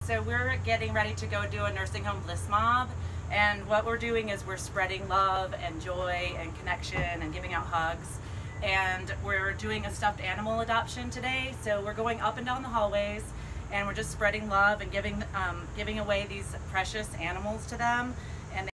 So we're getting ready to go do a nursing home Bliss mob, and what we're doing is we're spreading love and joy and connection and giving out hugs. And we're doing a stuffed animal adoption today, so we're going up and down the hallways and we're just spreading love and giving away these precious animals to them.